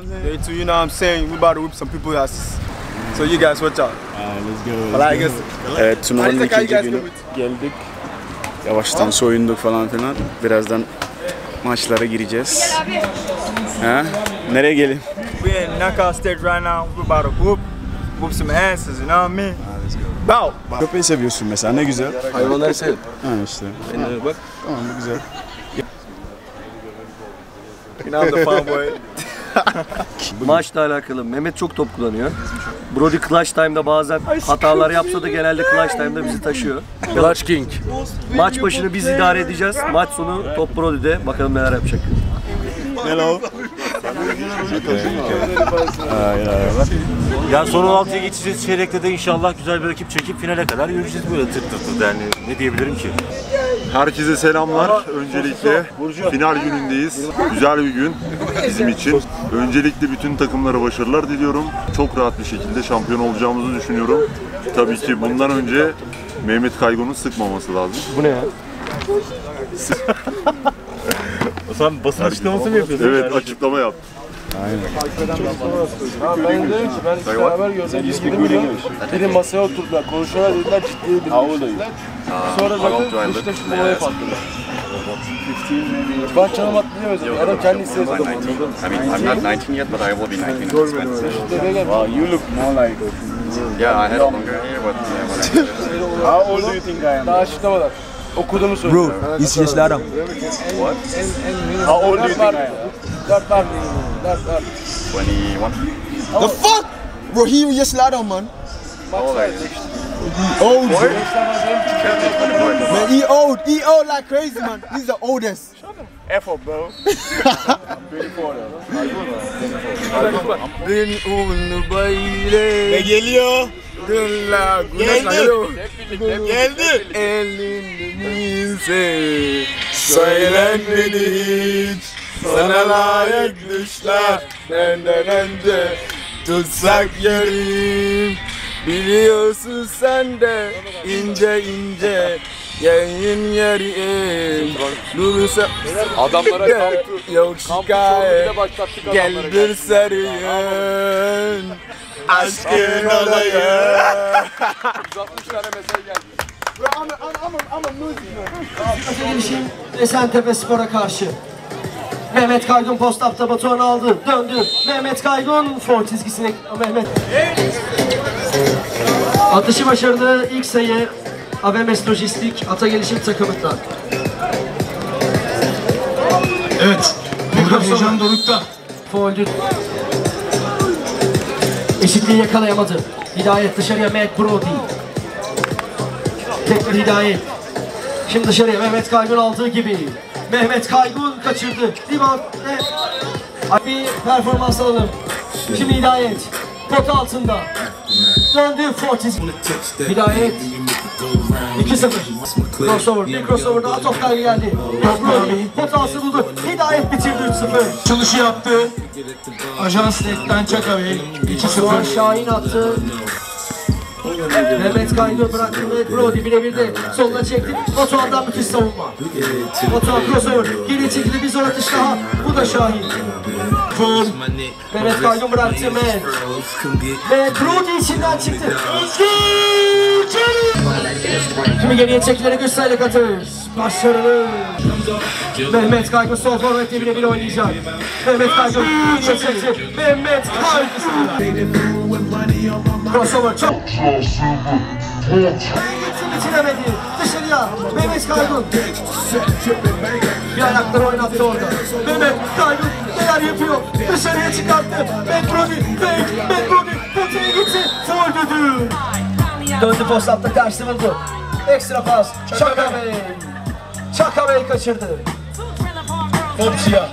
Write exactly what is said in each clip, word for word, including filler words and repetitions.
Day two, you know what I'm saying? We about to whip some people's asses. So you guys watch out. Alright, let's go. But I guess. Evet, turnuvanın Hadi ikinci guys günü go with- geldik. Yavaştan soyunduk falan filan. Birazdan maçlara gireceğiz. Ha? Nereye gelin? We in knockout stage right now. We about to whoop, whoop some asses. You know what I mean? Bow. Köpeği seviyorsun mesela, ne güzel. Hayvanları sev. Ha işte. Kendine bak. Tamam, bu güzel. You know I'm the fun boy. Maçla alakalı Mehmet çok top kullanıyor. Brody clutch time'da bazen hatalar yapsa da genelde clutch time'da bizi taşıyor. Clutch King. Maç başını biz idare edeceğiz. Maç sonu top Brody'de. Bakalım neler yapacak. Hello. Ya son on altıya geçeceğiz. Çeyrekte de inşallah güzel bir rakip çekip finale kadar yürüyeceğiz böyle tırt tırt tırt. Yani ne diyebilirim ki? Herkese selamlar. Öncelikle final günündeyiz. Güzel bir gün bizim için. Öncelikle bütün takımlara başarılar diliyorum. Çok rahat bir şekilde şampiyon olacağımızı düşünüyorum. Tabii ki bundan önce Mehmet Kaygun'un sıkmaması lazım. Bu ne ya? O zaman basın açıklaması mı yapıyorsun? Evet, açıklama yap. Ben dedim ki ben işte beraber gördüm. yirmi milyon. Dedim masaya oturdular. Konuşuyorlar dediler ciddi dediler. Sonra zaten işte şu olaya patladı. Ben çalım atlayamıyorum. Adam kendi istedi. I mean, I'm not nineteen yet, but I will be nineteen in six months. Wow, you look more like. Yeah, I had a longer hair, but yeah, whatever. How old do you think I am? Daha açıklamalar. Okuduğumu söylüyorum. Bro, yirmi yaşlı adam. How old do you think I am? Dört var. Dört var. twenty-one. The fuck? Bro, he yaşlı adam man. How old are you? Old. Can't make fun of Man, he old. He old like crazy man. He's the oldest. F up, bro. Beni onu böyle. Ne geliyor? Gülla Geldi. Geldi. Elimize söylenmedi hiç. Sana layık düşler benden önce tutsak yerim. Biliyorsun sen de ince ince yayın yerim. Durursa Adamlara kalktı. yok şikayet. Gel adamlara. bir sarıyın. Aşkın olayım. yüz altmış tane mesaj geldi. Gelişim Esentepe Spor'a karşı. Mehmet Kaygun post-up'ta Batuhan'ı aldı. Döndü. Mehmet Kaygun for çizgisine. Mehmet. Atışı başarılı. İlk sayı A V M S Lojistik Ata Gelişim takımından. Evet. Burada heyecan dorukta. Fauldü. Eşitliği yakalayamadı. Hidayet dışarıya Matt Brody. Tekrar Hidayet. Şimdi dışarıya Mehmet Kaygun aldığı gibi. Mehmet Kaygun kaçırdı. Rebound. Bir performans alalım. Şimdi Hidayet. Pot altında. Döndü Fortis. Hidayet. iki sıfır. Crossover. Bir crossover daha toplar geldi. Brody. Pot altı buldu. Hidayet bitirdi üç sıfır. Çalışı yaptı. Ajans Net'ten Çakabey. iki Doğan sıfır. Şahin attı. Mehmet Kaygun bıraktı. Mehmet Brody birebir de soluna çekti. Batuhan'dan müthiş savunma. Batuhan crossover. Geri çekildi bir zor atış daha. Bu da Şahin. Mehmet Kaygun bıraktı. Mehmet. Mehmet Brody içinden çıktı. Şimdi geriye çekilerek üst sayılık atış. Başarılı. Mehmet Kaygun sol forvetle birebir oynayacak. Mehmet Kaygun üçe çekti. Mehmet Kaygun. Crossover çok. Bitiremedi. Dışarıya. Mehmet Kaygun. Bir ayakları oynattı orada. Mehmet Kaygun neler yapıyor? Dışarıya çıkarttı. Matt Brody. Fake. Matt Brody. Potaya gitti. Foul düdüğü. Döndü post-up'ta karşı buldu. Ekstra pas. Çaka Bey. Çaka Bey kaçırdı. Topçuya.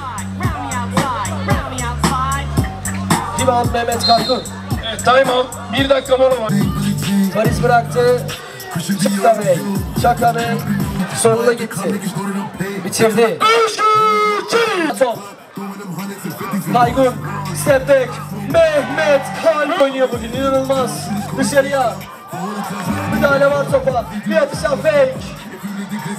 Rebound Mehmet Kaygun. Evet, time out. Bir dakika mola var. Paris bıraktı. Çaka Bey. Çaka Bey. Soluna gitti. Bitirdi. Top. Kaygun. Step back. Mehmet Kaygun oynuyor bugün. İnanılmaz. Dışarıya. Müdahale var topa. Bir atışa fake.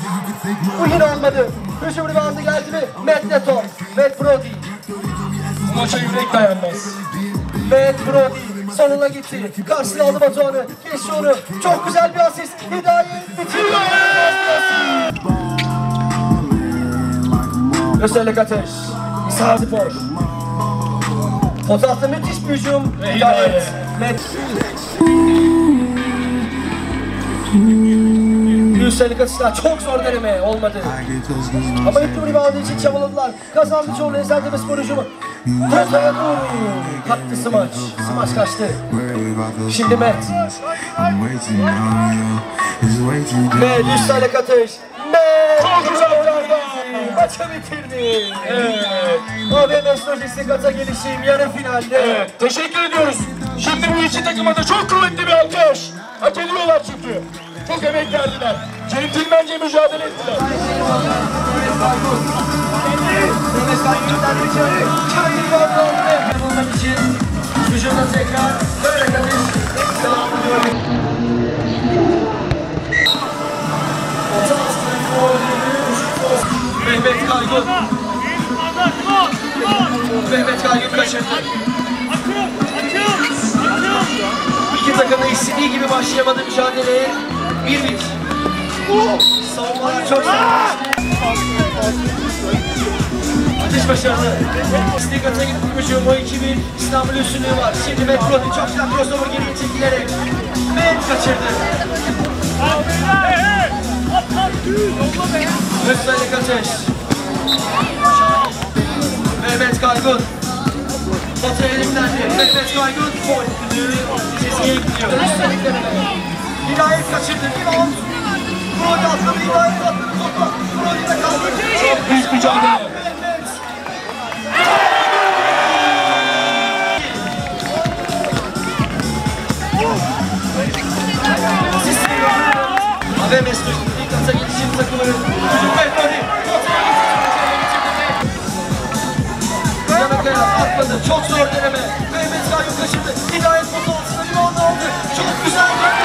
Bu yine olmadı. Hücum reboundı geldi mi? Matt Neto. Matt Brody. maça yürek dayanmaz. Matt Brody sonuna gitti. Karşısına aldı Batuhan'ı. Geçti onu. Çok güzel bir asist. Hidayet bitiriyor. Özellik ateş. İsa Spor. Fotoğrafta müthiş bir hücum. Hidayet. Matt. Üstelik atışlar çok zor deneme olmadı. Ama ilk bir rebound için çabaladılar. Kazandı Çorlu Esentepe Spor hücumu. Potaya doğru. Kattı smaç. Smaç kaçtı. Şimdi Matt. Matt üstelik atış. Matt. Çok güzel oynadı. Maçı bitirdi. Evet. A V M Lojistik Ata Gelişim yarı finalde. Evet, teşekkür ediyoruz. Şimdi bu iki takıma da çok kuvvetli bir alkış. Hak ediyorlar çünkü. Çok emek verdiler. Centilmence mücadele ettiler. Bunun için hücumda tekrar böyle kardeş devam ediyor. Mehmet Kaygun. Mehmet Kaygun kaçırdı. İki takım da istediği gibi başlayamadı mücadeleye. bir bir. Savunmalar çok sert. Atış başarılı. İstikata gitmiş o iki bir. İstanbul üstünlüğü var. Şimdi Matt Brody çok güzel crossover geriye çekilerek Matt kaçırdı. Üstelik ateş. Mehmet Kaygun. Batı elimlendi. Mehmet Kaygun gol. Çizgiye gidiyor. Üstelik deneme. Hidayet kaçırdı. Rebound. Brody atladı. Hidayet atladı. Topla. Brody'de kaldı. Çok büyük mücadele. A V M Lojistik Ata Gelişim takımının hücum ve Brody. Yanakaya atladı. Çok zor deneme. Mehmet Kaygun kaçırdı. Hidayet potu altına bir anda aldı. Çok güzel geldi.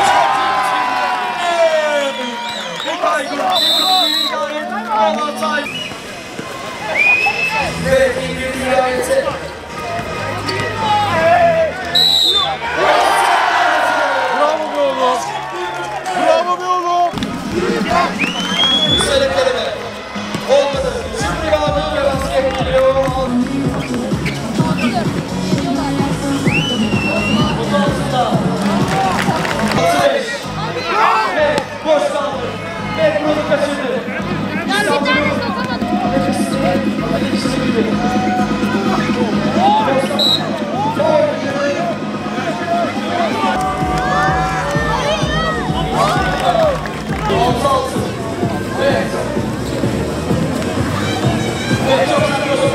Çok Kaygun. Hidayet. Alatay. Ve bir Hidayet'e. Bravo be oğlum. Bravo be oğlum. Üstelik deneme. Olmadı. Şimdi rebound'ı ve basket geliyor. Ve boş kaldı. Ve bunu kaçırdı. Ya bir tane sokamadım. Altı altı. Ve ve çok güzel.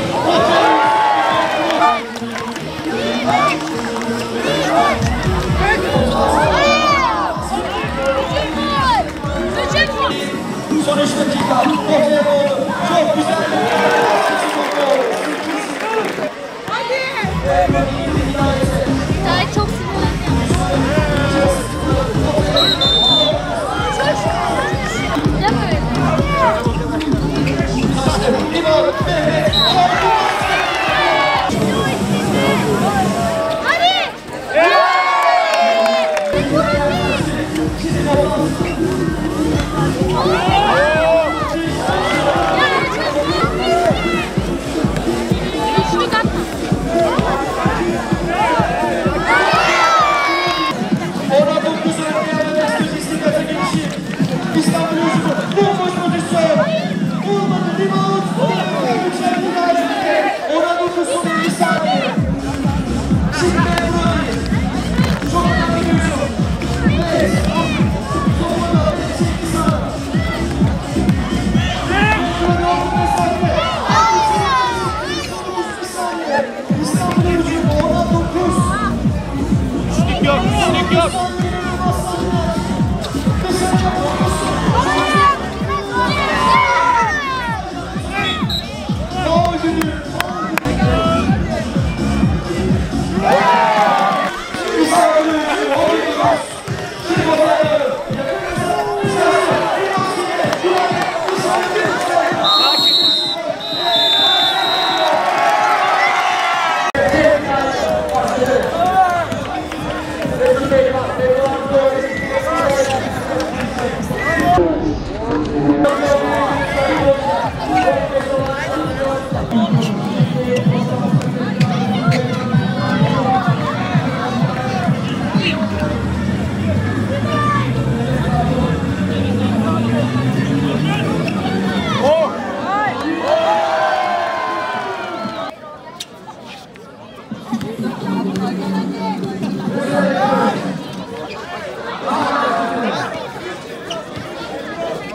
Son üç dakika. Ortaya doğru. Çok güzel. Daha çok sinirlendim. Değil mi? Hadi! Üçlük atma. Ona dokuz oynayan Lojistik Ata Gelişim. İstanbul hücumu. Bomboş pozisyon. Olmadı. Rebound. Yükseldi Gazi'de. Ona dokuz son elli saniye. Şimdi Brody. Çok önemli bir hücum. Ve savunmada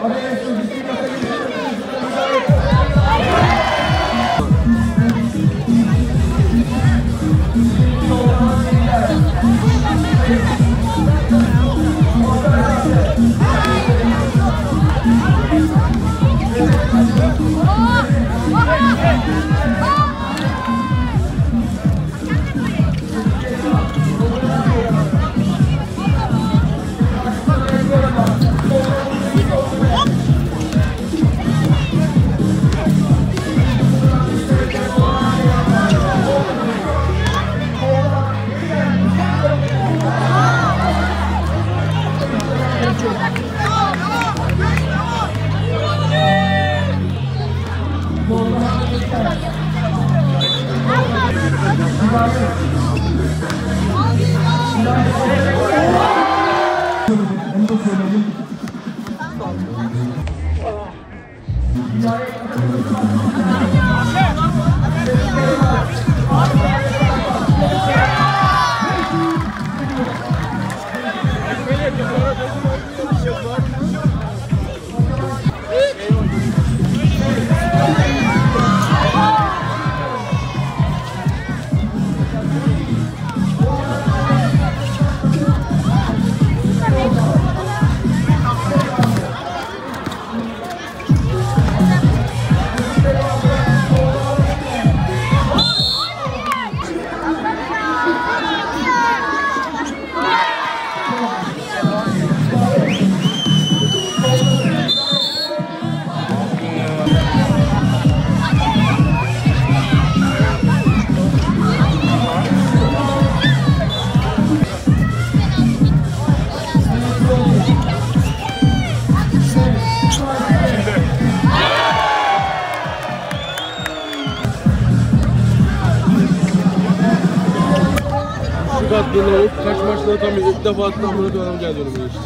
Attığında kaç maçta atamıyor, ilk defa attığında böyle bir adam geldi önüme işte.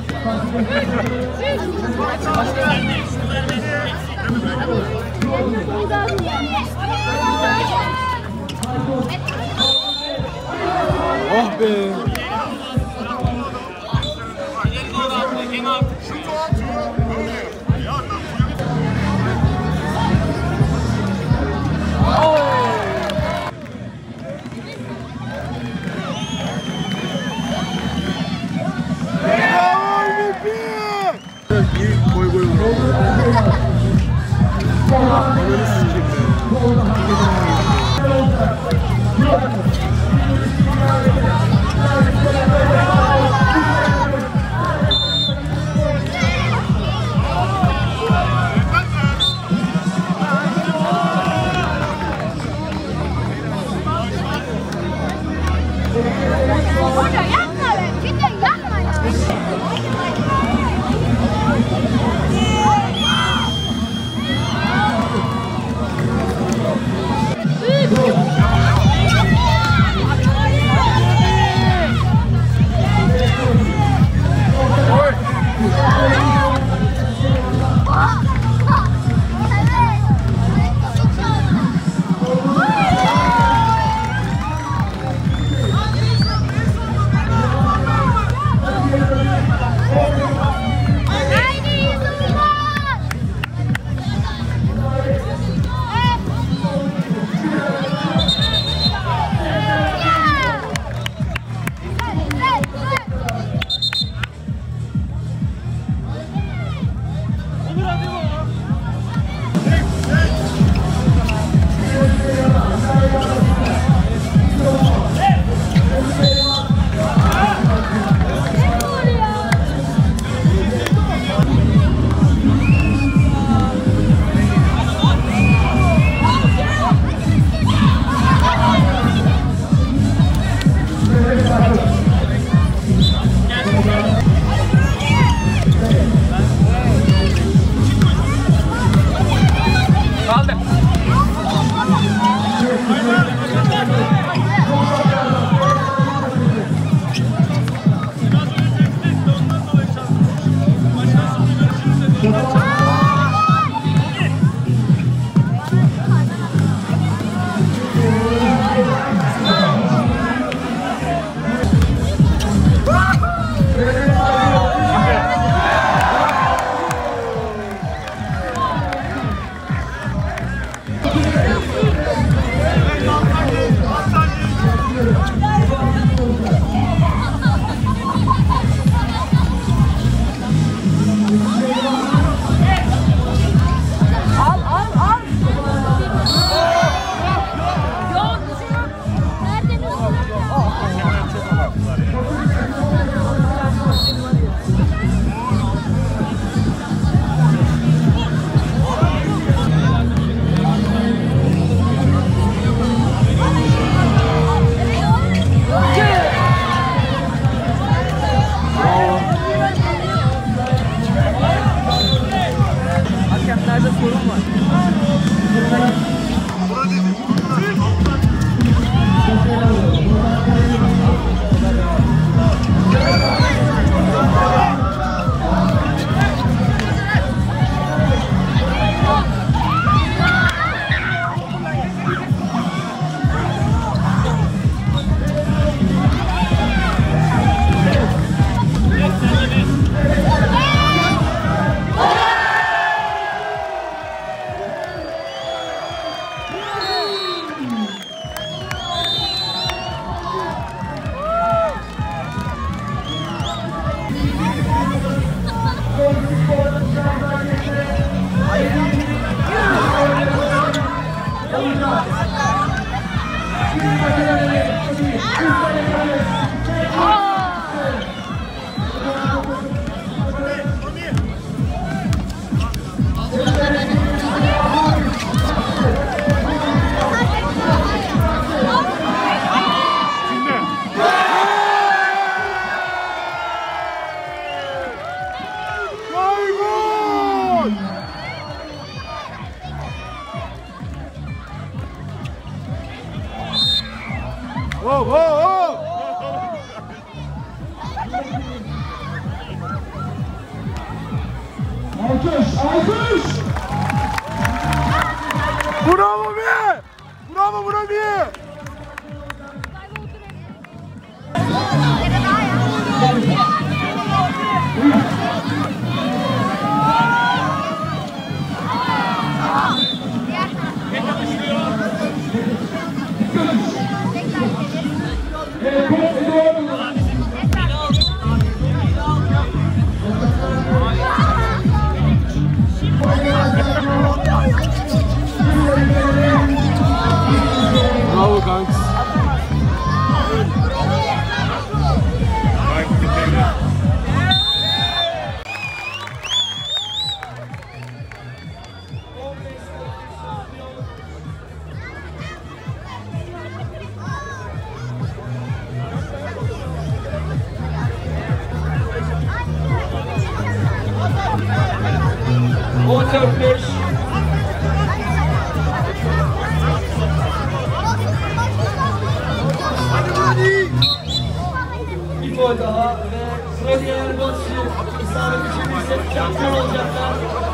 Ah be! Boy boy boy. Ananı sikeyim be. İçeride sorun var. Whoa, whoa, whoa! Alkış, alkış! Bravo be! Bravo, bravo be! Bravo kanks. on dört beş. Bir gol daha ve sıra diğer maçı isabet içerisinde şampiyon olacaklar.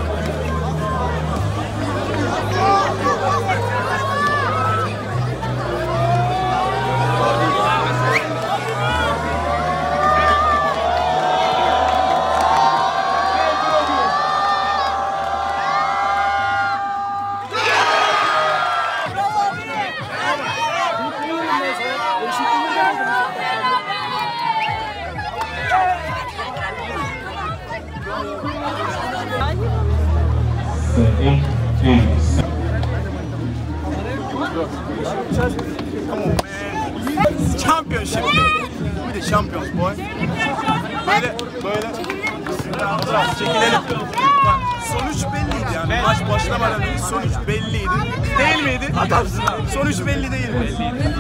Championship. We the champions, boy. Böyle, böyle. Çekilelim. Bak, sonuç belliydi yani. Maç başlamadan önce sonuç belliydi. Değil miydi? Adamsın abi. Sonuç belli değil mi? Belliydi.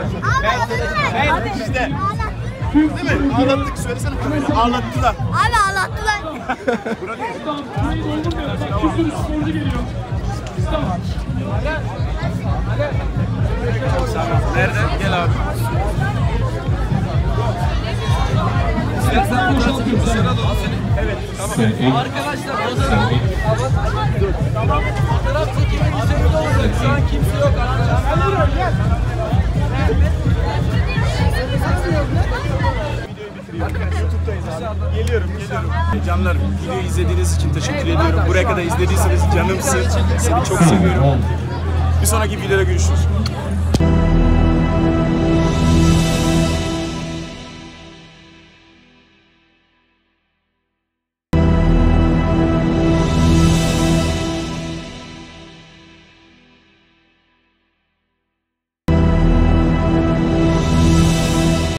Ben işte. Değil mi? Ağlattık. Söylesene kamerayı. Ağlattılar. Abi ağlattılar. Nerede? Gel abi. Evet, tamam. Arkadaşlar tamam. Fotoğraf çekimi dışarıda olacak. Şu an kimse yok arkadaşlar. Gel. YouTube'dayız abi. Geliyorum, geliyorum. Canlarım, videoyu izlediğiniz için teşekkür ediyorum. Buraya kadar izlediyseniz canımsın. Seni çok seviyorum. Bir sonraki videoda görüşürüz.